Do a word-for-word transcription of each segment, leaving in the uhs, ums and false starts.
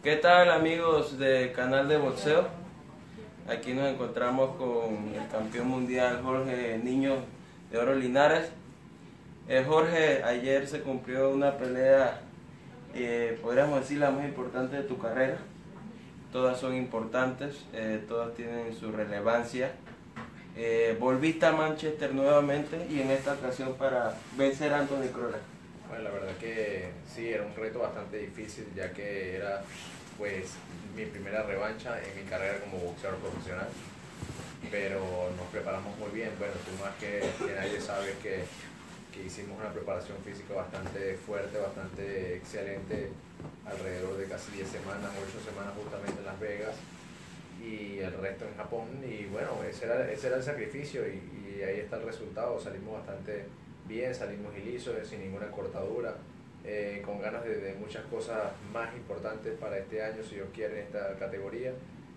¿Qué tal, amigos del canal de boxeo? Aquí nos encontramos con el campeón mundial Jorge Niño de Oro Linares. Eh, Jorge, ayer se cumplió una pelea, eh, podríamos decir la más importante de tu carrera. Todas son importantes, eh, todas tienen su relevancia. Eh, volviste a Manchester nuevamente y en esta ocasión para vencer a Anthony Crolla. Bueno, la verdad que sí, era un reto bastante difícil, ya que era pues mi primera revancha en mi carrera como boxeador profesional, pero nos preparamos muy bien. Bueno, tú más que, que nadie sabes que, que hicimos una preparación física bastante fuerte, bastante excelente, alrededor de casi diez semanas, ocho semanas justamente en Las Vegas y el resto en Japón, y bueno, ese era, ese era el sacrificio y, y ahí está el resultado. Salimos bastante bien, salimos ilisos, sin ninguna cortadura, eh, con ganas de, de muchas cosas más importantes para este año, si Dios quiere, en esta categoría,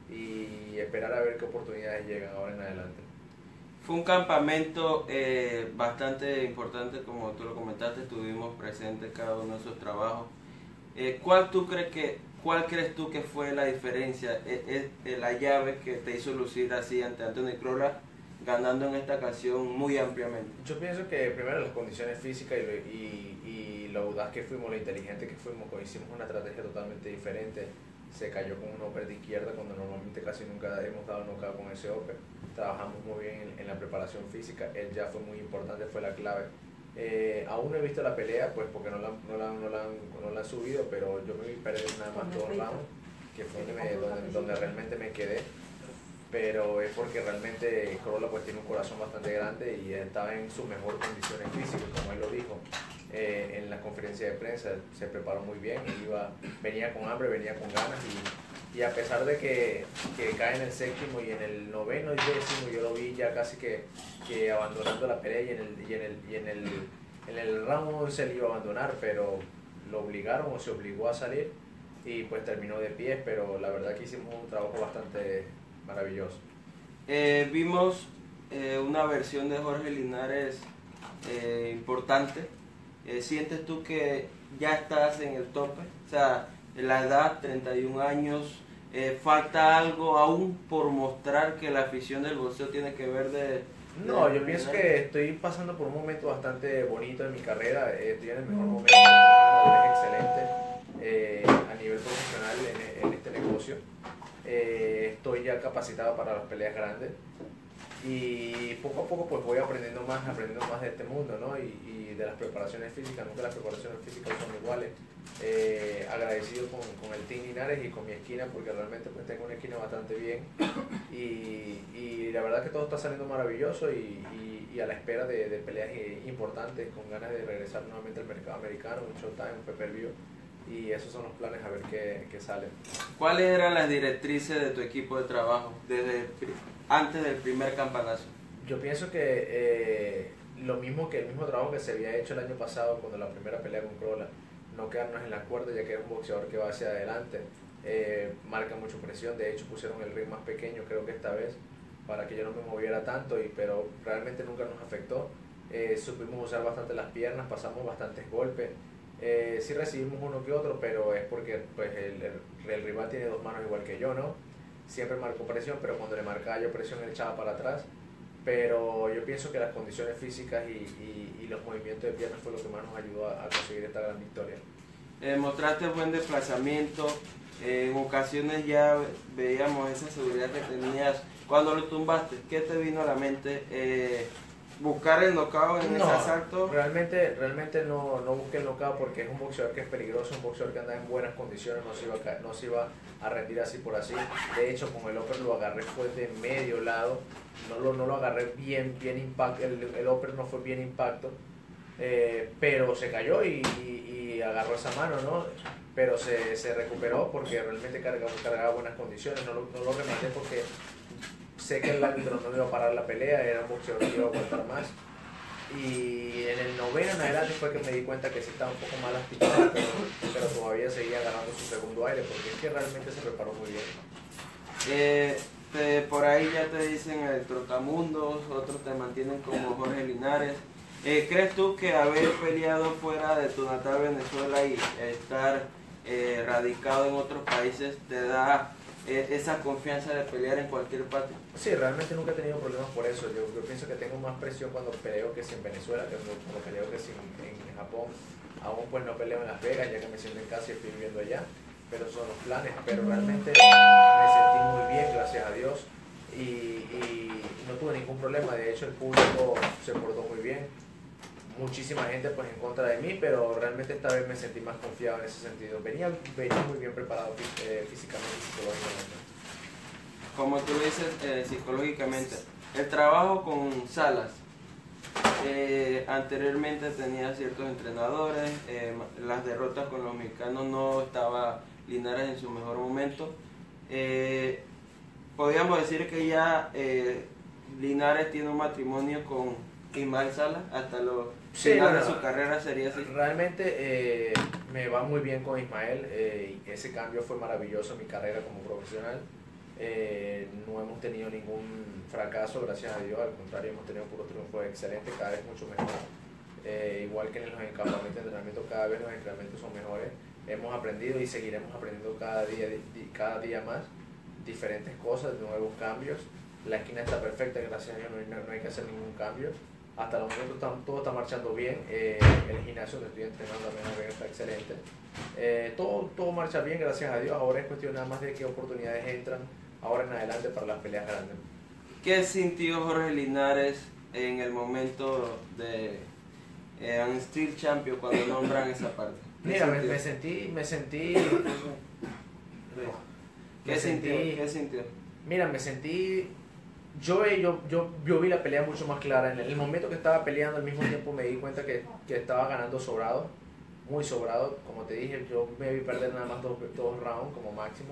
y esperar a ver qué oportunidades llegan ahora en adelante. Fue un campamento eh, bastante importante, como tú lo comentaste, estuvimos presentes cada uno de esos trabajos. Eh, ¿cuál, tú crees que, ¿Cuál crees tú que fue la diferencia, es, es la llave que te hizo lucir así ante Anthony Crolla, ganando en esta ocasión muy ampliamente? Yo pienso que primero las condiciones físicas y lo, y, y lo audaz que fuimos, lo inteligente que fuimos, hicimos una estrategia totalmente diferente. Se cayó con un upper de izquierda cuando normalmente casi nunca hemos dado knockout con ese upper. Trabajamos muy bien en, en la preparación física, él ya fue muy importante, fue la clave. Eh, aún no he visto la pelea, pues porque no la, no la, no la, no la han subido, pero yo me vi perder nada más dos rounds, que fue donde, me, donde, donde realmente me quedé. Pero es porque realmente Crolla pues tiene un corazón bastante grande y estaba en sus mejores condiciones físicas, como él lo dijo eh, en la conferencia de prensa. Se preparó muy bien, iba, venía con hambre, venía con ganas, y, y a pesar de que, que cae en el séptimo y en el noveno y décimo, yo lo vi ya casi que, que abandonando la pelea, y en el, y en el, y en el, en el round once él iba a abandonar, pero lo obligaron o se obligó a salir y pues terminó de pie. Pero la verdad que hicimos un trabajo bastante maravilloso. Eh, vimos eh, una versión de Jorge Linares eh, importante. Eh, ¿Sientes tú que ya estás en el tope? O sea, la edad, treinta y un años, eh, ¿falta algo aún por mostrar que la afición del boxeo tiene que ver de...? de no, yo pienso que estoy pasando por un momento bastante bonito en mi carrera. Eh, estoy en el mejor momento, es excelente eh, a nivel profesional en, en este negocio. Eh, estoy ya capacitado para las peleas grandes y poco a poco pues voy aprendiendo más, aprendiendo más de este mundo, ¿no? y, y de las preparaciones físicas. Nunca las preparaciones físicas son iguales. Eh, agradecido con, con el Team Linares y con mi esquina, porque realmente pues tengo una esquina bastante bien, y, y la verdad que todo está saliendo maravilloso, y, y, y a la espera de, de peleas importantes, con ganas de regresar nuevamente al mercado americano, un Showtime, un pay-per-view. Y esos son los planes, a ver qué, qué sale. ¿Cuáles eran las directrices de tu equipo de trabajo desde antes del primer campanazo? Yo pienso que eh, lo mismo que el mismo trabajo que se había hecho el año pasado cuando la primera pelea con Crolla, no quedarnos en la cuerda, ya que es un boxeador que va hacia adelante, eh, marca mucha presión. De hecho pusieron el ring más pequeño, creo que esta vez, para que yo no me moviera tanto, y, pero realmente nunca nos afectó. Eh, supimos usar bastante las piernas, pasamos bastantes golpes. Eh, sí recibimos uno que otro, pero es porque pues, el, el, el rival tiene dos manos igual que yo, ¿no? Siempre marcó presión, pero cuando le marcaba yo presión, él echaba para atrás. Pero yo pienso que las condiciones físicas y, y, y los movimientos de piernas fue lo que más nos ayudó a, a conseguir esta gran victoria. Eh, mostraste buen desplazamiento, eh, en ocasiones ya veíamos esa seguridad que tenías cuando lo tumbaste. ¿Qué te vino a la mente? Eh, ¿Buscar el knockout en no, ese asalto? Realmente, realmente no, no busqué el knockout, porque es un boxeador que es peligroso, un boxeador que anda en buenas condiciones, no se iba a, caer, no se iba a rendir así por así. De hecho, con el upper lo agarré fue de medio lado, no lo, no lo agarré bien, bien impacto, el, el upper no fue bien impacto, eh, pero se cayó y, y, y agarró esa mano, ¿no? Pero se, se recuperó porque realmente cargaba, cargaba buenas condiciones. No lo, no lo rematé porque sé que el árbitro no iba a parar la pelea, era un boxeador que iba a aguantar más. Y en el noveno en adelante fue que me di cuenta que sí estaba un poco mal lastimado, pero, pero todavía seguía ganando su segundo aire, porque es que realmente se preparó muy bien. Eh, te, por ahí ya te dicen el trotamundos, otros te mantienen como Jorge Linares. Eh, ¿Crees tú que haber peleado fuera de tu natal Venezuela y estar eh, radicado en otros países, te da eh, esa confianza de pelear en cualquier parte? Sí, realmente nunca he tenido problemas por eso. Yo, yo pienso que tengo más presión cuando peleo que si en Venezuela, que cuando peleo que si en, en Japón. Aún pues no peleo en Las Vegas, ya que me siento en casa y estoy viviendo allá, pero son los planes. Pero realmente me sentí muy bien, gracias a Dios, y, y no tuve ningún problema. De hecho, el público se portó muy bien. Muchísima gente pues en contra de mí, pero realmente esta vez me sentí más confiado en ese sentido. Venía, venía muy bien preparado eh, físicamente y psicológicamente. Como tú dices, eh, psicológicamente, el trabajo con Salas, eh, anteriormente tenía ciertos entrenadores, eh, las derrotas con los mexicanos no estaba Linares en su mejor momento. Eh, podríamos decir que ya eh, Linares tiene un matrimonio con Ismael Salas hasta los Sí, final bueno, de su carrera, sería así. Realmente eh, me va muy bien con Ismael, eh, y ese cambio fue maravilloso en mi carrera como profesional. Eh, no hemos tenido ningún fracaso, gracias a Dios, al contrario, hemos tenido puros triunfos excelentes, cada vez mucho mejor. Eh, igual que en los campamentos de entrenamiento, cada vez los entrenamientos son mejores. Hemos aprendido y seguiremos aprendiendo cada día, cada día más diferentes cosas, nuevos cambios. La esquina está perfecta, gracias a Dios, no hay, no hay que hacer ningún cambio. Hasta el momento está, todo está marchando bien. Eh, el gimnasio donde estoy entrenando también está excelente. Eh, todo, todo marcha bien, gracias a Dios. Ahora es cuestión nada más de qué oportunidades entran ahora en adelante para las peleas grandes. ¿Qué sintió Jorge Linares en el momento de eh, un Steel Champion cuando nombran esa parte? Mira, me, me sentí, me sentí... ¿Qué me sintió? sentí- ¿Qué sintió? Mira, me sentí... Yo, yo, yo, yo vi la pelea mucho más clara. En el momento que estaba peleando, al mismo tiempo me di cuenta que, que estaba ganando sobrado, muy sobrado. Como te dije, yo me vi perder nada más dos, dos rounds como máximo.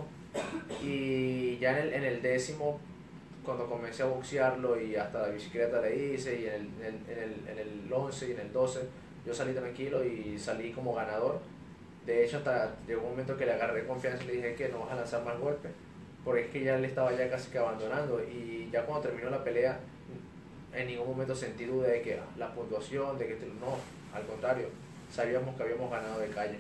Y ya en el, en el décimo, cuando comencé a boxearlo y hasta la bicicleta le hice, y en el, en el, en el, en el once y en el doce, yo salí tranquilo y salí como ganador. De hecho, hasta llegó un momento que le agarré confianza y le dije que no vas a lanzar más golpes, porque es que ya le estaba ya casi que abandonando. Y ya cuando terminó la pelea, en ningún momento sentí duda de que ah, la puntuación, de que no, al contrario, sabíamos que habíamos ganado de calle.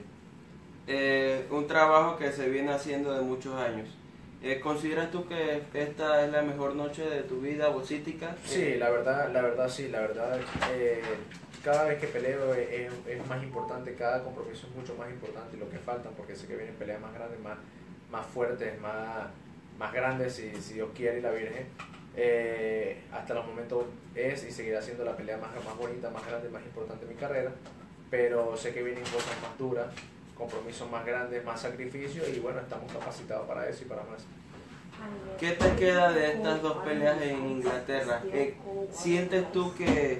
Eh, un trabajo que se viene haciendo de muchos años. Eh, ¿Consideras tú que esta es la mejor noche de tu vida boxística? Sí, la verdad, la verdad sí, la verdad, eh, cada vez que peleo es, es, es más importante, cada compromiso es mucho más importante, y lo que faltan, porque sé que vienen peleas más grandes, más, más fuertes, más, más grandes, si, si Dios quiere y la Virgen. Eh, hasta los momentos es y seguirá siendo la pelea más, más bonita, más grande, más importante de mi carrera, pero sé que vienen cosas más duras, compromisos más grandes, más sacrificios, y bueno, estamos capacitados para eso y para más. ¿Qué te queda de estas dos peleas en Inglaterra? Eh, ¿Sientes tú que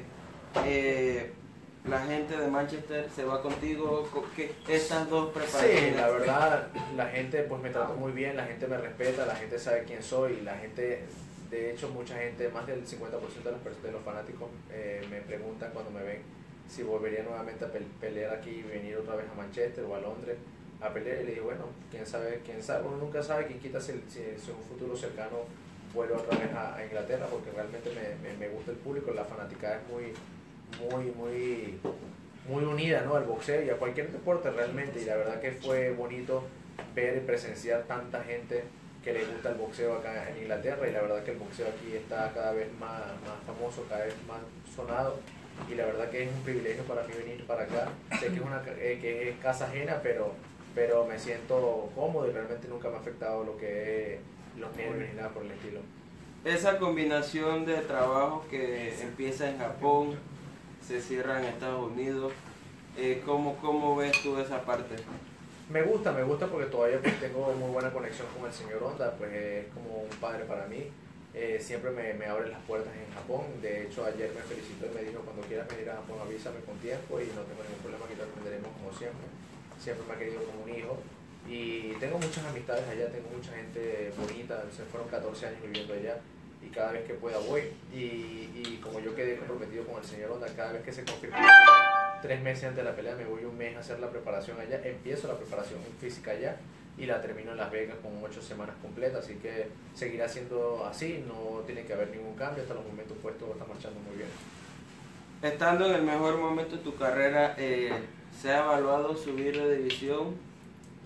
eh, la gente de Manchester se va contigo? ¿Que estas dos preparaciones? Sí, la verdad, la gente pues me trató muy bien, la gente me respeta, la gente sabe quién soy, la gente, de hecho mucha gente, más del cincuenta por ciento de los, de los fanáticos eh, me preguntan cuando me ven si volvería nuevamente a pelear aquí y venir otra vez a Manchester o a Londres a pelear, y le digo, bueno, quién sabe, quién sabe, uno nunca sabe, quién quita si, si, si en un futuro cercano vuelvo otra vez a, a Inglaterra, porque realmente me, me, me gusta el público, la fanática es muy, muy, muy, muy unida, ¿no?, al boxeo y a cualquier deporte realmente, y la verdad que fue bonito ver y presenciar tanta gente que le gusta el boxeo acá en Inglaterra, y la verdad que el boxeo aquí está cada vez más, más famoso, cada vez más sonado, y la verdad que es un privilegio para mí venir para acá. Sé que es una eh, que es casa ajena, pero, pero me siento cómodo y realmente nunca me ha afectado lo que es los nervios ni nada por el estilo. Esa combinación de trabajo que empieza en Japón, se cierra en Estados Unidos, eh, ¿cómo, ¿cómo ves tú esa parte? Me gusta, me gusta porque todavía pues, tengo muy buena conexión con el señor Honda, pues es como un padre para mí. Eh, siempre me, me abre las puertas en Japón. De hecho, ayer me felicitó y me dijo, cuando quieras venir a Japón avísame con tiempo y no tengo ningún problema, que te atenderemos como siempre. Siempre me ha querido como un hijo y tengo muchas amistades allá, tengo mucha gente bonita, se fueron catorce años viviendo allá y cada vez que pueda voy. Y, y como yo quedé comprometido con el señor Honda, cada vez que se confirma, tres meses antes de la pelea me voy un mes a hacer la preparación allá, empiezo la preparación física allá y la termino en Las Vegas con ocho semanas completas, así que seguirá siendo así, no tiene que haber ningún cambio, hasta los momentos pues todo está marchando muy bien. Estando en el mejor momento de tu carrera, eh, ¿se ha evaluado subir de división?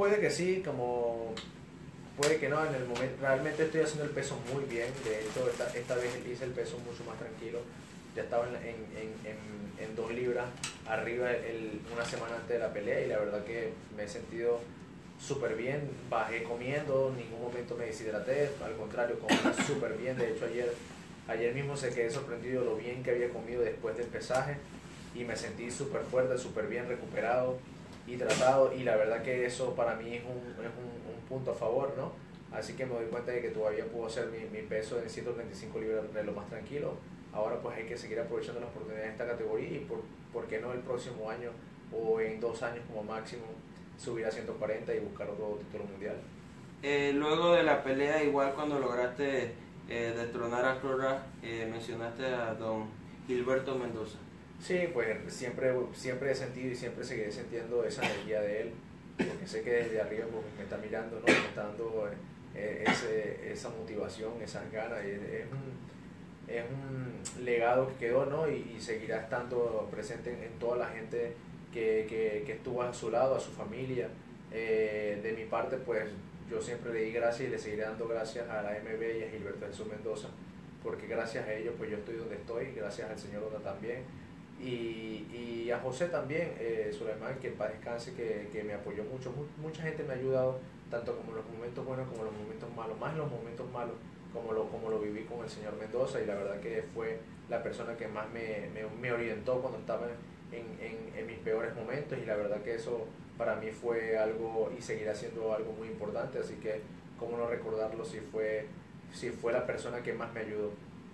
puede que sí, como puede que no, en el momento realmente estoy haciendo el peso muy bien, de hecho esta, esta vez hice el peso mucho más tranquilo, ya estaba en, en, en, en, en dos libras arriba el, una semana antes de la pelea y la verdad que me he sentido súper bien, bajé comiendo, en ningún momento me deshidraté, al contrario, comí súper bien, de hecho ayer, ayer mismo se quedé sorprendido de lo bien que había comido después del pesaje y me sentí súper fuerte, súper bien recuperado, hidratado y la verdad que eso para mí es un, es un, un punto a favor, ¿no? Así que me doy cuenta de que todavía puedo hacer mi, mi peso en ciento treinta y cinco libras de lo más tranquilo. Ahora pues hay que seguir aprovechando las oportunidades de esta categoría y por, por qué no el próximo año o en dos años como máximo subir a ciento cuarenta y buscar otro título mundial. Eh, luego de la pelea, igual cuando lograste eh, destronar a Clora, eh, mencionaste a don Gilberto Mendoza. Sí, pues siempre, siempre he sentido y siempre seguiré sintiendo esa energía de él, porque sé que desde arriba pues, me está mirando, ¿no? Me está dando eh, ese, esa motivación, esas ganas. Es, es, un, es un legado que quedó, ¿no? Y, y seguirá estando presente en, en toda la gente que, que, que estuvo a su lado, a su familia. Eh, de mi parte, pues yo siempre le di gracias y le seguiré dando gracias a la M B y a Gilberto Jesús Mendoza, porque gracias a ellos pues yo estoy donde estoy, gracias al señor Onda también. Y, y a José también, eh, Suleiman, que en paz descanse, que, que me apoyó mucho. Mucha gente me ha ayudado, tanto como en los momentos buenos como en los momentos malos, más en los momentos malos, como lo, como lo viví con el señor Mendoza. Y la verdad que fue la persona que más me, me, me orientó cuando estaba en, en, en mis peores momentos. Y la verdad que eso para mí fue algo y seguirá siendo algo muy importante. Así que, cómo no recordarlo si fue, si fue la persona que más me ayudó.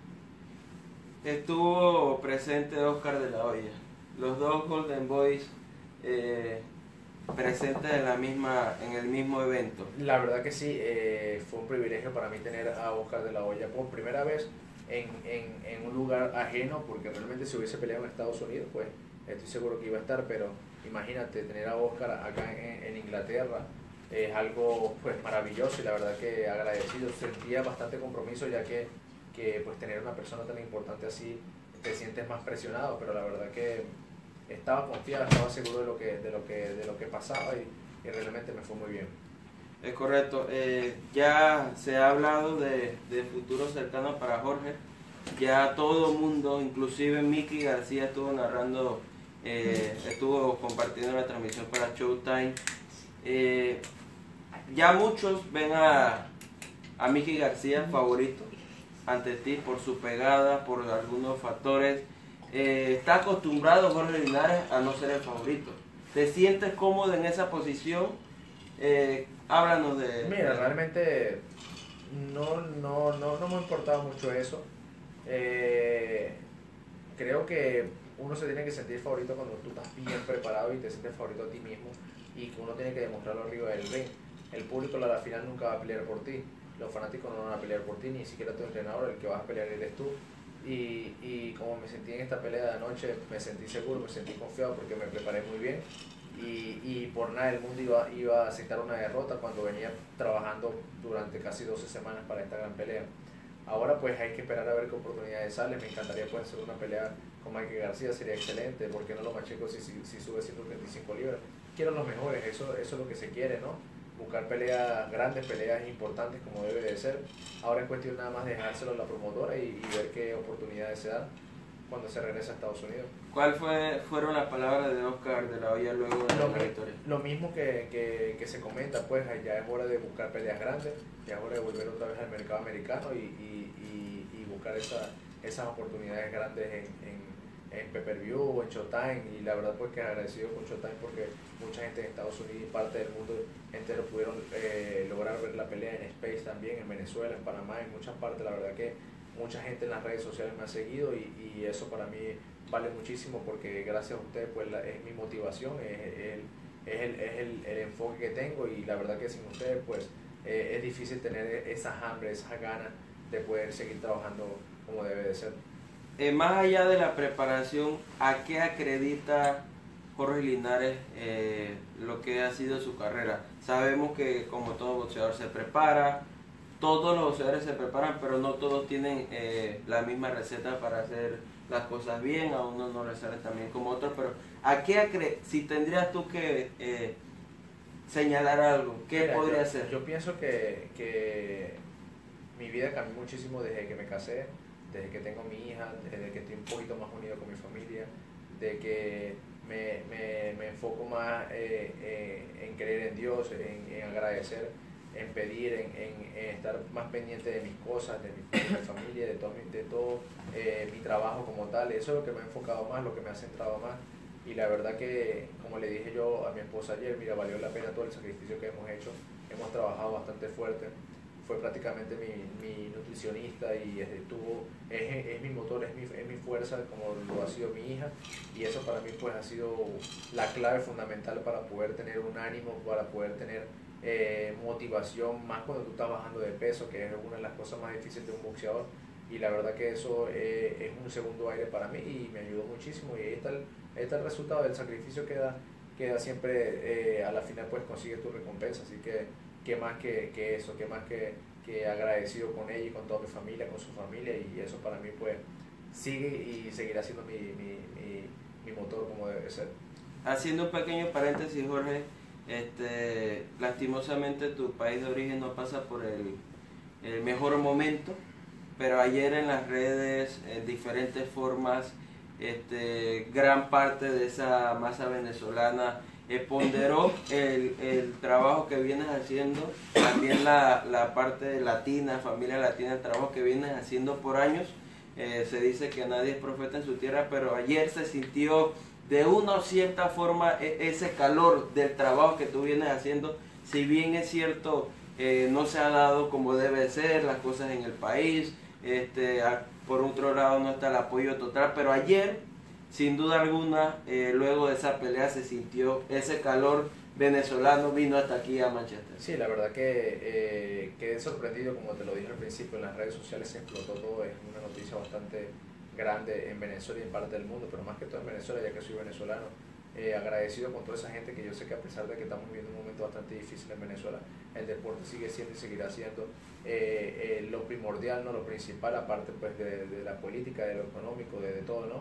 Estuvo presente Oscar de la Hoya, los dos Golden Boys eh, presentes en, la misma, en el mismo evento. La verdad que sí, eh, fue un privilegio para mí tener a Oscar de la Hoya por primera vez en, en, en un lugar ajeno, porque realmente si hubiese peleado en Estados Unidos, pues estoy seguro que iba a estar, pero imagínate tener a Oscar acá en, en Inglaterra, es algo pues maravilloso y la verdad que agradecido, sentía bastante compromiso ya que que pues tener una persona tan importante así te sientes más presionado, pero la verdad que estaba confiado, estaba seguro de lo que, de lo que, de lo que pasaba y, y realmente me fue muy bien. Es correcto, eh, ya se ha hablado de, de futuro cercano para Jorge, ya todo el mundo, inclusive Mickey García estuvo narrando, eh, estuvo compartiendo la transmisión para Showtime, eh, ya muchos ven a, a Mickey García favorito ante ti por su pegada, por algunos factores. Eh, está acostumbrado Jorge Linares a no ser el favorito. ¿Te sientes cómodo en esa posición? Eh, háblanos de... Mira, de... realmente no, no, no, no me ha importado mucho eso. Eh, creo que uno se tiene que sentir favorito cuando tú estás bien preparado y te sientes favorito a ti mismo y que uno tiene que demostrarlo arriba del ring. El público a la final nunca va a pelear por ti. Los fanáticos no van a pelear por ti, ni siquiera tu entrenador, el que vas a pelear eres tú. Y, y como me sentí en esta pelea de anoche, me sentí seguro, me sentí confiado porque me preparé muy bien. Y, y por nada del mundo iba, iba a aceptar una derrota cuando venía trabajando durante casi doce semanas para esta gran pelea. Ahora pues hay que esperar a ver qué oportunidades salen. Me encantaría pues hacer una pelea con Mike García, sería excelente. ¿Por qué no lo macheco si, si, si sube ciento treinta y cinco libras? Quiero los mejores, eso, eso es lo que se quiere, ¿no? Buscar peleas grandes, peleas importantes como debe de ser. Ahora es cuestión nada más de dejárselo a la promotora y, y ver qué oportunidades se dan cuando se regresa a Estados Unidos. ¿Cuál fue, fueron las palabras de Oscar de la Hoya luego de lo, la victoria? Lo mismo que, que, que se comenta, pues ya es hora de buscar peleas grandes, ya es hora de volver otra vez al mercado americano y, y, y, y buscar esa, esas oportunidades grandes en, en en Pay-Per-View o en Showtime, y la verdad pues que agradecido con Showtime porque mucha gente en Estados Unidos y parte del mundo entero pudieron eh, lograr ver la pelea en Space también, en Venezuela, en Panamá, en muchas partes. La verdad que mucha gente en las redes sociales me ha seguido y, y eso para mí vale muchísimo porque gracias a ustedes pues la, es mi motivación, es, es, el, es, el, es el, el enfoque que tengo y la verdad que sin ustedes pues eh, es difícil tener esas hambre, esas ganas de poder seguir trabajando como debe de ser. Eh, más allá de la preparación, ¿a qué acredita Jorge Linares eh, lo que ha sido su carrera? Sabemos que como todo boxeador se prepara, todos los boxeadores se preparan, pero no todos tienen eh, la misma receta para hacer las cosas bien, a uno no le sale tan bien como a otros, pero ¿a qué acre si tendrías tú que eh, señalar algo, ¿qué Mira, podría yo, ser? yo pienso que, que mi vida cambió muchísimo desde que me casé, desde que tengo mi hija, desde que estoy un poquito más unido con mi familia, de que me, me, me enfoco más eh, eh, en creer en Dios, en, en agradecer, en pedir, en, en, en estar más pendiente de mis cosas, de mi, de mi familia, de todo, mi, de todo eh, mi trabajo como tal. Eso es lo que me ha enfocado más, lo que me ha centrado más. Y la verdad que, como le dije yo a mi esposa ayer, mira, valió la pena todo el sacrificio que hemos hecho. Hemos trabajado bastante fuerte. Fue prácticamente mi, mi nutricionista y estuvo, es, es mi motor, es mi, es mi fuerza, como lo ha sido mi hija. Y eso para mí pues ha sido la clave fundamental para poder tener un ánimo, para poder tener eh, motivación, más cuando tú estás bajando de peso, que es una de las cosas más difíciles de un boxeador. Y la verdad que eso eh, es un segundo aire para mí y me ayudó muchísimo. Y ahí está el, ahí está el resultado del sacrificio que da, que da siempre, eh, a la final pues consigues tu recompensa. Así que qué más que, que eso, qué más que, que agradecido con ella y con toda mi familia, con su familia. Y eso para mí pues sigue y seguirá siendo mi, mi, mi, mi motor como debe ser. Haciendo un pequeño paréntesis, Jorge, este, lastimosamente tu país de origen no pasa por el, el mejor momento, pero ayer en las redes, en diferentes formas, este, gran parte de esa masa venezolana eh, ponderó el, el trabajo que vienes haciendo, también la, la parte latina, familia latina, el trabajo que vienes haciendo por años. Eh, se dice que nadie es profeta en su tierra, pero ayer se sintió de una o cierta forma ese calor del trabajo que tú vienes haciendo. Si bien es cierto, eh, no se ha dado como debe ser las cosas en el país, este, a, por otro lado no está el apoyo total, pero ayer sin duda alguna, eh, luego de esa pelea se sintió ese calor venezolano, vino hasta aquí a Manchester. Sí, la verdad que eh, quedé sorprendido, como te lo dije al principio, en las redes sociales se explotó todo, es una noticia bastante grande en Venezuela y en parte del mundo, pero más que todo en Venezuela, ya que soy venezolano, eh, agradecido con toda esa gente, que yo sé que a pesar de que estamos viviendo un momento bastante difícil en Venezuela, el deporte sigue siendo y seguirá siendo eh, eh, lo primordial, no lo principal, aparte pues de, de la política, de lo económico, de, de todo, ¿no?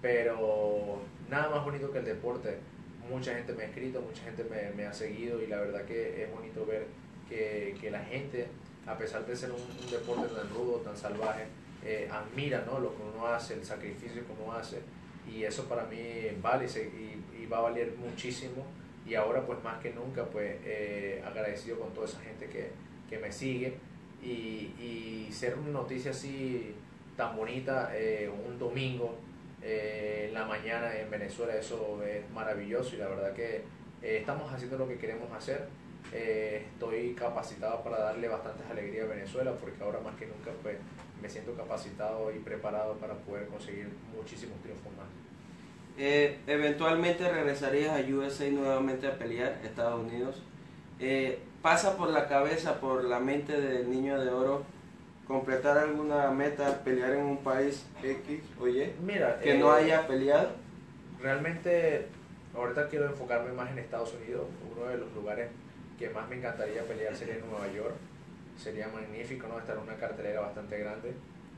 Pero nada más bonito que el deporte. Mucha gente me ha escrito, mucha gente me, me ha seguido y la verdad que es bonito ver que, que la gente, a pesar de ser un, un deporte tan rudo, tan salvaje, eh, admira, ¿no?, lo que uno hace, el sacrificio que uno hace, y eso para mí vale y, y va a valer muchísimo. Y ahora pues más que nunca pues eh, agradecido con toda esa gente que, que me sigue, y, y ser una noticia así tan bonita eh, un domingo eh, en la mañana en Venezuela, eso es maravilloso. Y la verdad que eh, estamos haciendo lo que queremos hacer. Eh, estoy capacitado para darle bastantes alegrías a Venezuela, porque ahora más que nunca pues me siento capacitado y preparado para poder conseguir muchísimos triunfos más. Eh, eventualmente regresarías a U S A nuevamente a pelear, Estados Unidos. Eh, ¿Pasa por la cabeza, por la mente del Niño de Oro, completar alguna meta, pelear en un país X o Y Mira, que eh, no haya peleado? Realmente ahorita quiero enfocarme más en Estados Unidos. Uno de los lugares que más me encantaría pelear sería en Nueva York. Sería magnífico, ¿no?, estar en una cartelera bastante grande.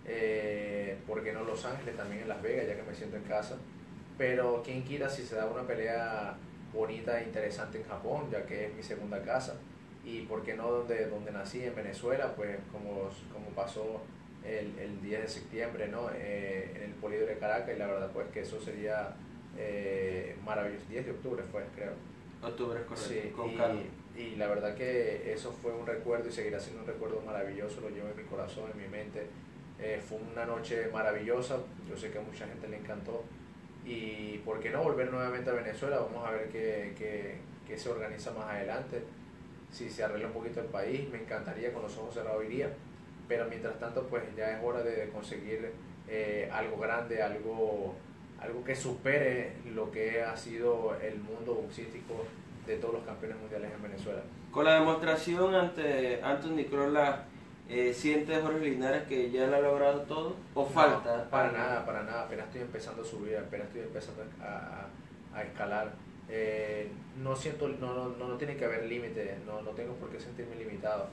Eh, ¿por qué no Los Ángeles, también en Las Vegas, ya que me siento en casa? Pero quien quiera si se da una pelea bonita e interesante en Japón, ya que es mi segunda casa. Y por qué no donde, donde nací, en Venezuela, pues como, como pasó el, el diez de septiembre, ¿no?, eh, en el Poliedro de Caracas. Y la verdad pues que eso sería eh, maravilloso. diez de octubre fue, creo. Octubre, es correcto, Sí, con y, calma. y la verdad que eso fue un recuerdo y seguirá siendo un recuerdo maravilloso. Lo llevo en mi corazón, en mi mente. Eh, fue una noche maravillosa, yo sé que a mucha gente le encantó. Y por qué no volver nuevamente a Venezuela. Vamos a ver qué, qué, qué se organiza más adelante. Si se arregla un poquito el país, me encantaría, con los ojos cerrados iría. Pero mientras tanto pues ya es hora de conseguir eh, algo grande, algo, algo que supere lo que ha sido el mundo boxístico de todos los campeones mundiales en Venezuela. Con la demostración ante Anthony Crolla, eh, ¿siente Jorge Linares que ya lo ha logrado todo? ¿O No, falta? Para algo? nada, para nada. Apenas estoy empezando a subir, apenas estoy empezando a, a, a escalar. Eh, no siento, no, no, no, no tiene que haber límite, no, no tengo por qué sentirme limitado.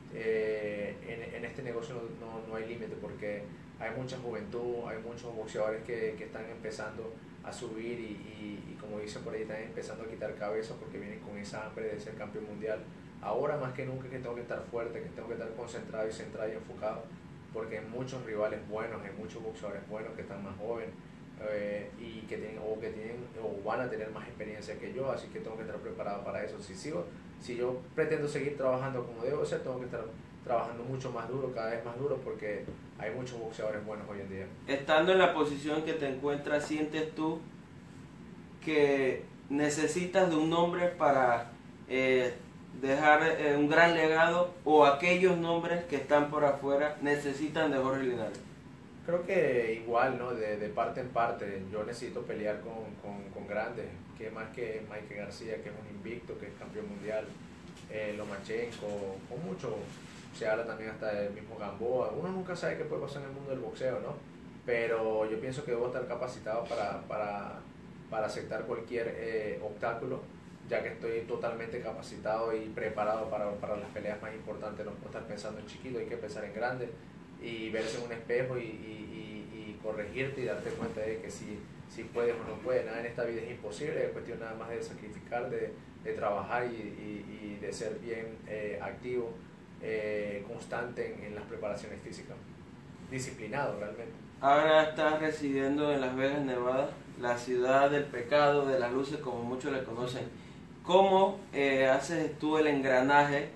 Eh, en, en este negocio no, no, no hay límite, porque hay mucha juventud, hay muchos boxeadores que, que están empezando a subir y, y, y como dice por ahí también empezando a quitar cabeza porque vienen con esa hambre de ser campeón mundial. Ahora más que nunca que tengo que estar fuerte, que tengo que estar concentrado y centrado y enfocado porque hay muchos rivales buenos, hay muchos boxeadores buenos que están más jóvenes eh, y que tienen o que tienen o van a tener más experiencia que yo, así que tengo que estar preparado para eso. Si sigo, si yo pretendo seguir trabajando como debo ser, tengo que estar trabajando mucho más duro, cada vez más duro, porque hay muchos boxeadores buenos hoy en día. Estando en la posición que te encuentras, ¿sientes tú que necesitas de un nombre para eh, dejar eh, un gran legado, o aquellos nombres que están por afuera necesitan de Jorge Linares? Creo que igual, ¿no? De, de parte en parte, yo necesito pelear con, con, con grandes, que más que Mike García, que es un invicto, que es campeón mundial, eh, Lomachenko, con mucho, se habla también hasta del mismo Gamboa. Uno nunca sabe qué puede pasar en el mundo del boxeo, ¿no? Pero yo pienso que debo estar capacitado para, para, para aceptar cualquier eh, obstáculo, ya que estoy totalmente capacitado y preparado para, para las peleas más importantes. No puedo estar pensando en chiquito, hay que pensar en grande y verse en un espejo y, y, y, y corregirte y darte cuenta de que si, si puedes o no puedes. Nada en esta vida es imposible, es cuestión nada más de sacrificar, de, de trabajar y, y, y de ser bien eh, activo, eh, constante en, en las preparaciones físicas, disciplinado realmente. Ahora estás residiendo en Las Vegas, Nevada, la ciudad del pecado, de las luces, como muchos le conocen. ¿Cómo eh, haces tú el engranaje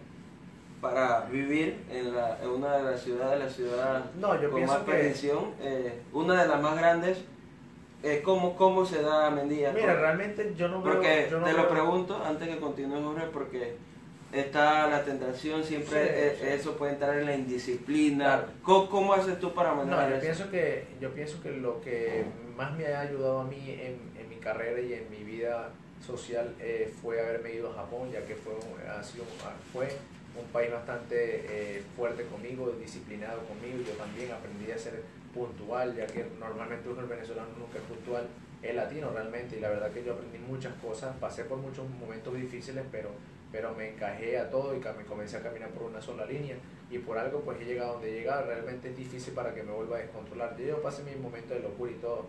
para vivir en, la, en una de las ciudades, la ciudad no, yo con pienso más que... prevención, eh, una de las más grandes? Eh, ¿cómo, ¿Cómo se da Mendía? Mira, porque, realmente yo no veo... Porque yo no te veo... lo pregunto antes que continúe, Jorge, porque está la tentación, siempre sí, eh, sí. eso puede entrar en la indisciplina. Claro. ¿Cómo, ¿Cómo haces tú para manejar no, yo eso? Pienso que, yo pienso que lo que más me ha ayudado a mí en, en mi carrera y en mi vida social eh, fue haberme ido a Japón, ya que fue, ha sido, fue un país bastante eh, fuerte conmigo, disciplinado conmigo. Yo también aprendí a ser puntual, ya que normalmente uno, el venezolano, nunca es puntual, es latino realmente, y la verdad que yo aprendí muchas cosas, pasé por muchos momentos difíciles, pero, pero me encajé a todo y me comencé a caminar por una sola línea, y por algo pues he llegado donde he llegado. Realmente es difícil para que me vuelva a descontrolar. Yo pasé mi momento de locura y todo,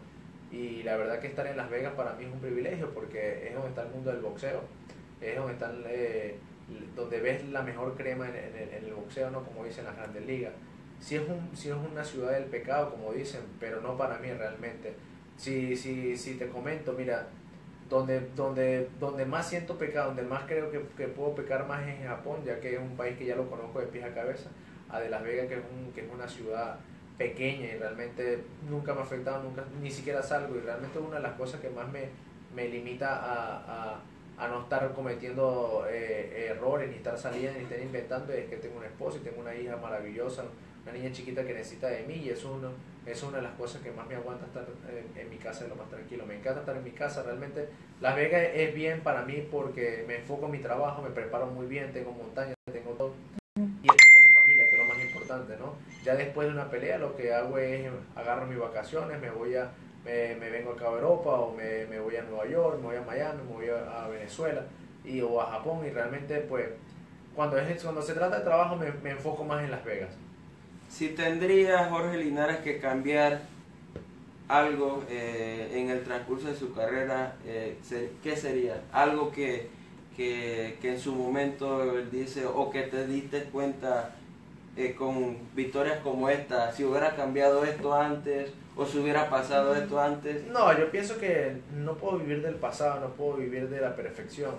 y la verdad que estar en Las Vegas para mí es un privilegio, porque es donde está el mundo del boxeo, es donde están eh, donde ves la mejor crema en, en, el, en el boxeo, ¿no? Como dicen las grandes ligas. Si es, un, si es una ciudad del pecado, como dicen, pero no para mí realmente. Si, si, si te comento, mira, donde, donde, donde más siento pecado, donde más creo que, que puedo pecar más es en Japón, ya que es un país que ya lo conozco de pies a cabeza, a de Las Vegas, que es, un, que es una ciudad pequeña y realmente nunca me ha afectado, nunca, ni siquiera salgo, y realmente una de las cosas que más me, me limita a, a a no estar cometiendo eh, errores, ni estar saliendo, ni estar inventando, es que tengo una esposa y tengo una hija maravillosa, una niña chiquita que necesita de mí, y eso, uno, es una de las cosas que más me aguanta estar en, en mi casa de lo más tranquilo. Me encanta estar en mi casa, realmente Las Vegas es bien para mí porque me enfoco en mi trabajo, me preparo muy bien, tengo montañas, tengo todo, y estoy con mi familia, que es lo más importante, ¿no? Ya después de una pelea lo que hago es agarro mis vacaciones, me voy a Me, me vengo acá a Europa, o me, me voy a Nueva York, me voy a Miami, me voy a, a Venezuela y, o a Japón, y realmente pues cuando, es, cuando se trata de trabajo me, me enfoco más en Las Vegas. Si tendría Jorge Linares que cambiar algo eh, en el transcurso de su carrera, eh, ¿qué sería? Algo que, que, que en su momento él dice, o que te diste cuenta eh, con victorias como esta, si hubiera cambiado esto antes, o si hubiera pasado esto antes. No, yo pienso que no puedo vivir del pasado, no puedo vivir de la perfección.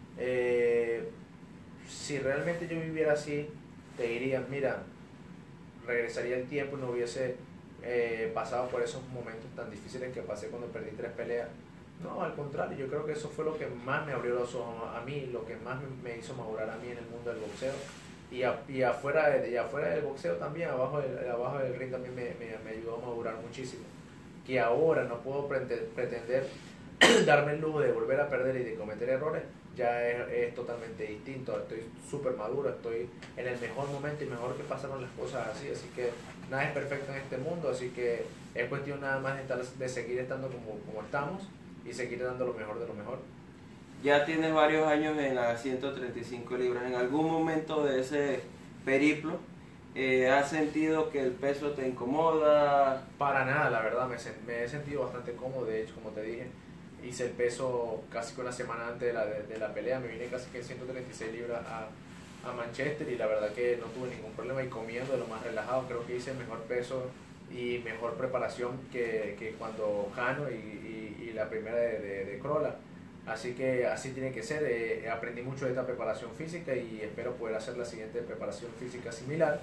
Eh, si realmente yo viviera así, te diría, mira, regresaría el tiempo y no hubiese eh, pasado por esos momentos tan difíciles que pasé cuando perdí tres peleas. No, al contrario, yo creo que eso fue lo que más me abrió los ojos a mí, lo que más me hizo madurar a mí en el mundo del boxeo. Y, a, y, afuera, de, y afuera del boxeo también, abajo del, abajo del ring también me, me, me ayudó a madurar muchísimo. Que ahora no puedo pretender, pretender darme el lujo de volver a perder y de cometer errores, ya es, es totalmente distinto. Estoy súper maduro, estoy en el mejor momento y mejor que pasaron las cosas así, así que nada es perfecto en este mundo, así que es cuestión nada más de, estar, de seguir estando como, como estamos y seguir dando lo mejor de lo mejor. Ya tienes varios años en las ciento treinta y cinco libras. En algún momento de ese periplo Eh, ¿Has sentido que el peso te incomoda? Para nada, la verdad, me, sen- me he sentido bastante cómodo. De hecho, como te dije, hice el peso casi que una semana antes de la, de, de la pelea, me vine casi que ciento treinta y seis libras a, a Manchester y la verdad que no tuve ningún problema y comiendo de lo más relajado. Creo que hice mejor peso y mejor preparación que, que cuando Jano y, y, y la primera de, de, de Crolla. Así que así tiene que ser. Eh, aprendí mucho de esta preparación física y espero poder hacer la siguiente preparación física similar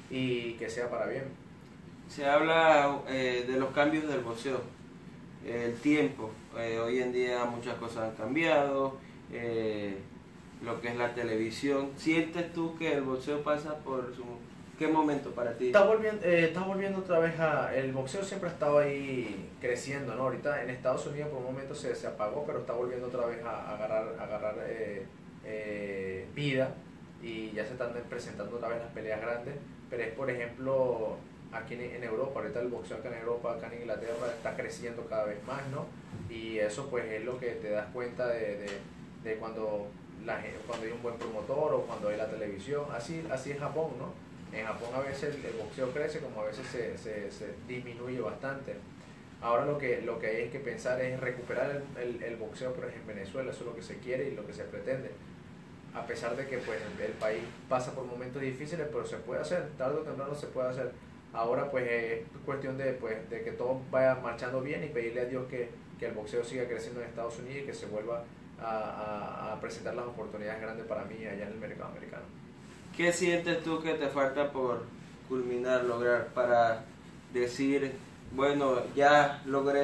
y que sea para bien. Se habla eh, de los cambios del boxeo, el tiempo. Eh, hoy en día muchas cosas han cambiado, eh, lo que es la televisión. ¿Sientes tú que el boxeo pasa por su... ¿Qué momento para ti? Está volviendo, eh, está volviendo otra vez a... El boxeo siempre ha estado ahí creciendo, ¿no? Ahorita en Estados Unidos por un momento se, se apagó, pero está volviendo otra vez a, a agarrar, a agarrar eh, eh, vida y ya se están presentando otra vez las peleas grandes. Pero es, por ejemplo, aquí en, en Europa, ahorita el boxeo acá en Europa, acá en Inglaterra, está creciendo cada vez más, ¿no? Y eso pues es lo que te das cuenta de, de, de cuando, la, gen- cuando hay un buen promotor o cuando hay la televisión. Así, así es Japón, ¿no? En Japón a veces el, el boxeo crece, como a veces se, se, se disminuye bastante. Ahora lo que, lo que hay es que pensar es recuperar el, el, el boxeo, pero es en Venezuela, eso es lo que se quiere y lo que se pretende. A pesar de que pues, el país pasa por momentos difíciles, pero se puede hacer, tarde o temprano se puede hacer. Ahora pues es cuestión de, pues, de que todo vaya marchando bien y pedirle a Dios que, que el boxeo siga creciendo en Estados Unidos y que se vuelva a, a, a presentar las oportunidades grandes para mí allá en el mercado americano. ¿Qué sientes tú que te falta por culminar, lograr para decir, bueno, ya logré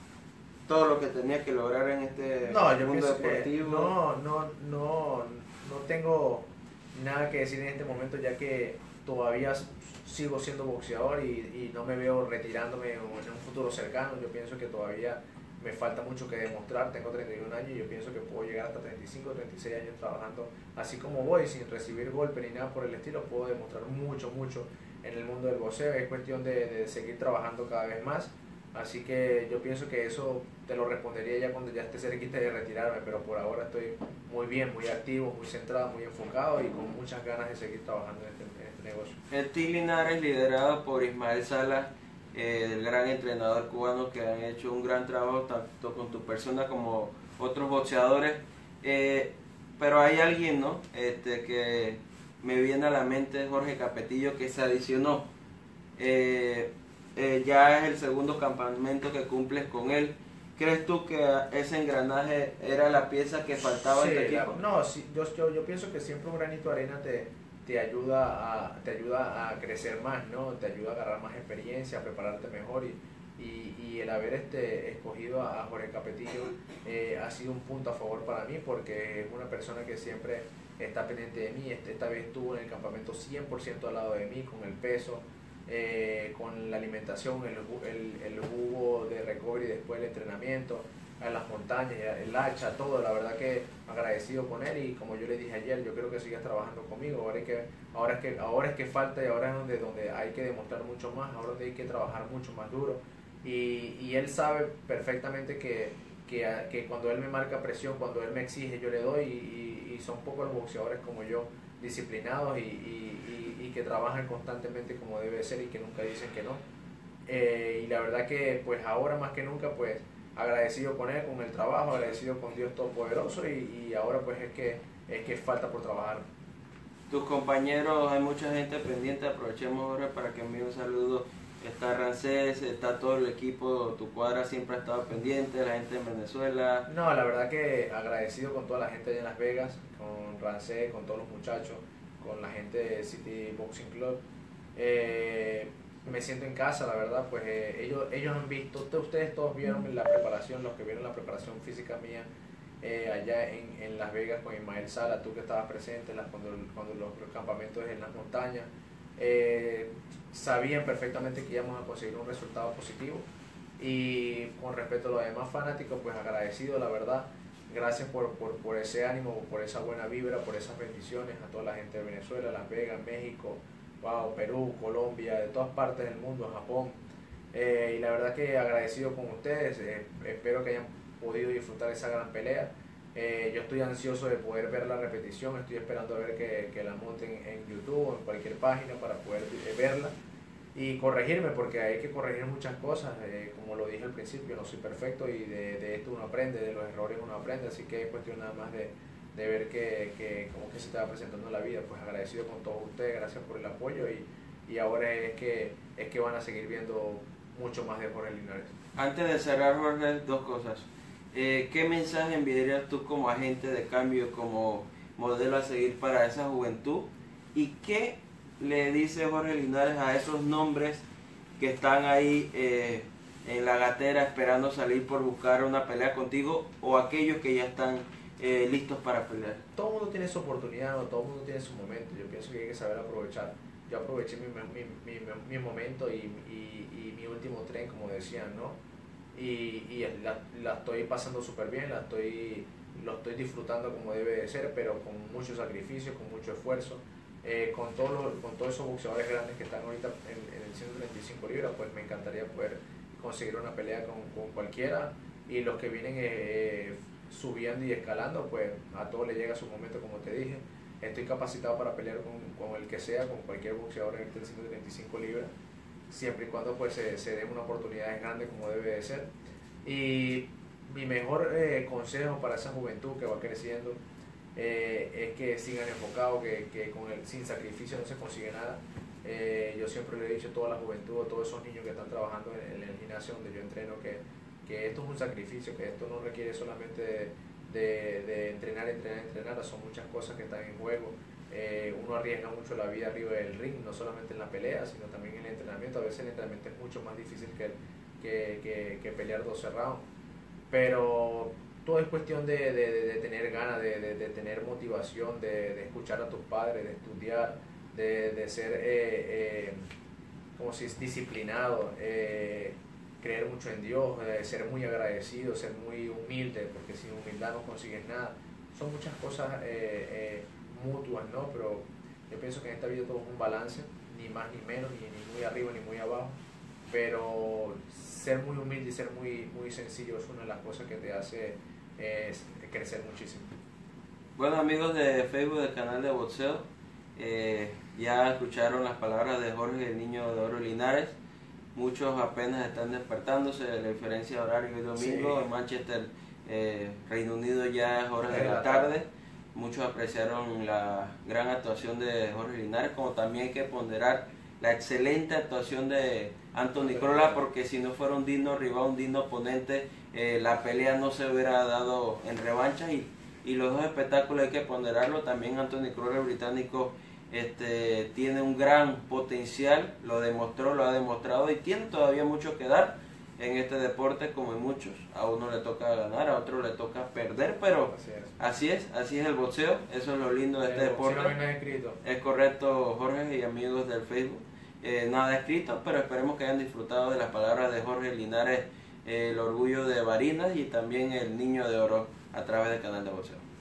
todo lo que tenía que lograr en este No, yo mundo pienso que deportivo? no, no, no, no tengo nada que decir en este momento ya que todavía s- sigo siendo boxeador y, y no me veo retirándome en un en un futuro cercano. Yo pienso que todavía me falta mucho que demostrar. Tengo treinta y un años y yo pienso que puedo llegar hasta treinta y cinco, treinta y seis años trabajando así como voy, sin recibir golpe ni nada por el estilo. Puedo demostrar mucho, mucho en el mundo del boxeo. Es cuestión de, de seguir trabajando cada vez más. Así que yo pienso que eso te lo respondería ya cuando ya esté cerquita de retirarme, pero por ahora estoy muy bien, muy activo, muy centrado, muy enfocado y con muchas ganas de seguir trabajando en este, en este negocio. El Team Linares, liderado por Ismael Salas, eh, el gran entrenador cubano, que han hecho un gran trabajo tanto con tu persona como otros boxeadores. Eh, pero hay alguien, ¿no? Este, que me viene a la mente, Jorge Capetillo, que se adicionó. Eh, eh, ya es el segundo campamento que cumples con él. ¿Crees tú que ese engranaje era la pieza que faltaba en tu Sí, la- equipo? no, sí, yo, yo, yo pienso que siempre un granito de arena te, te, ayuda a, te ayuda a crecer más, ¿no? Te ayuda a agarrar más experiencia, a prepararte mejor y, y, y el haber este, escogido a, a Jorge Capetillo eh, ha sido un punto a favor para mí porque es una persona que siempre está pendiente de mí. Este, esta vez estuvo en el campamento cien por ciento al lado de mí con el peso, eh, con la alimentación, el, ju- el, el jugo de recovery después del entrenamiento, en las montañas, el hacha, todo. La verdad que agradecido con él y como yo le dije ayer, yo creo que sigas trabajando conmigo. Ahora es que, ahora es que, ahora es que falta y ahora es donde, donde hay que demostrar mucho más, ahora donde hay que trabajar mucho más duro. Y, y él sabe perfectamente que, que, que cuando él me marca presión, cuando él me exige, yo le doy y, y, y son pocos los boxeadores como yo, disciplinados y, y, y, y que trabajan constantemente como debe ser y que nunca dicen que no. Eh, y la verdad que pues ahora más que nunca pues agradecido con él, con el trabajo, agradecido con Dios Todopoderoso y, y ahora pues es que, es que falta por trabajar. Tus compañeros, hay mucha gente pendiente, aprovechemos ahora para que envíe un saludo. Está Rancés, está todo el equipo, tu cuadra siempre ha estado pendiente, la gente en Venezuela. No, la verdad que agradecido con toda la gente allá en Las Vegas, con Rancé, con todos los muchachos, con la gente de City Boxing Club. Eh, me siento en casa, la verdad, pues eh, ellos, ellos han visto, to- ustedes todos vieron la preparación, los que vieron la preparación física mía eh, allá en, en Las Vegas con Ismael Sala, tú que estabas presente las- cuando, cuando los, los campamentos en las montañas. Eh, sabían perfectamente que íbamos a conseguir un resultado positivo y con respecto a los demás fanáticos pues agradecido la verdad, gracias por, por, por ese ánimo, por esa buena vibra, por esas bendiciones a toda la gente de Venezuela, Las Vegas, México, wow, Perú, Colombia, de todas partes del mundo, Japón. Eh, y la verdad que agradecido con ustedes, eh, espero que hayan podido disfrutar esa gran pelea. Eh, yo estoy ansioso de poder ver la repetición, estoy esperando a ver que, que la monten en YouTube o en cualquier página para poder eh, verla y corregirme, porque hay que corregir muchas cosas. Eh, como lo dije al principio, no soy perfecto y de, de esto uno aprende, de los errores uno aprende, así que es cuestión nada más de, de ver que, que cómo que se estaba presentando la vida. Pues agradecido con todos ustedes, gracias por el apoyo y, y ahora es que, es que van a seguir viendo mucho más de Jorge Linares. Antes de cerrar, Jorge, dos cosas. Eh, ¿Qué mensaje enviarías tú como agente de cambio, como modelo a seguir para esa juventud? ¿Y qué le dice Jorge Linares a esos nombres que están ahí eh, en la gatera esperando salir por buscar una pelea contigo, o aquellos que ya están eh, listos para pelear? Todo el mundo tiene su oportunidad, ¿no? Todo el mundo tiene su momento. Yo pienso que hay que saber aprovechar. Yo aproveché mi, mi, mi, mi momento y, y, y mi último tren, como decían, ¿no? Y, y la, la estoy pasando súper bien, la estoy, lo estoy disfrutando como debe de ser, pero con mucho sacrificio, con mucho esfuerzo. Eh, con, todos los, con todos esos boxeadores grandes que están ahorita en, en el ciento treinta y cinco libras, pues me encantaría poder conseguir una pelea con, con cualquiera, y los que vienen eh, subiendo y escalando, pues a todos les llega su momento, como te dije. Estoy capacitado para pelear con, con el que sea, con cualquier boxeador en el ciento treinta y cinco libras, siempre y cuando pues se, se den una oportunidad grande como debe de ser. Y mi mejor eh, consejo para esa juventud que va creciendo eh, es que sigan enfocados, que, que con el, sin sacrificio no se consigue nada. Eh, yo siempre le he dicho a toda la juventud, a todos esos niños que están trabajando en, en el gimnasio donde yo entreno, que, que esto es un sacrificio, que esto no requiere solamente de, de, de entrenar, entrenar, entrenar, son muchas cosas que están en juego. Eh, uno arriesga mucho la vida arriba del ring, no solamente en la pelea, sino también en el entrenamiento. A veces el entrenamiento es mucho más difícil que, que, que, que pelear doce rounds, pero todo es cuestión de, de, de, de tener ganas, de, de, de tener motivación, de, de escuchar a tus padres, de estudiar, de, de ser eh, eh, como si es disciplinado, eh, creer mucho en Dios, eh, ser muy agradecido, ser muy humilde, porque sin humildad no consigues nada. Son muchas cosas eh, eh, mutuas, ¿no? Pero yo pienso que en esta vida todo es un balance, ni más ni menos, ni, ni muy arriba ni muy abajo, pero ser muy humilde y ser muy, muy sencillo es una de las cosas que te hace eh, crecer muchísimo. Bueno, amigos de Facebook del canal de boxeo, eh, ya escucharon las palabras de Jorge, el niño de oro Linares. Muchos apenas están despertándose de la diferencia de horario y domingo. Sí. En Manchester, eh, Reino Unido, ya es horas de la tarde. Muchos apreciaron la gran actuación de Jorge Linares, como también hay que ponderar la excelente actuación de Anthony Crolla, porque si no fuera un digno rival, un digno oponente, eh, la pelea no se hubiera dado en revancha, y, y los dos espectáculos hay que ponderarlo. También Anthony Crolla, el británico, este, tiene un gran potencial, lo demostró, lo ha demostrado y tiene todavía mucho que dar en este deporte, como en muchos. A uno le toca ganar, a otro le toca perder, pero Así es, así es, así es el boxeo. Eso es lo lindo de este Eh, deporte. si no hay nada escrito. Es correcto, Jorge y amigos del Facebook. Eh, nada escrito, pero esperemos que hayan disfrutado de las palabras de Jorge Linares, eh, el orgullo de Barinas y también el niño de oro, a través del canal de boxeo.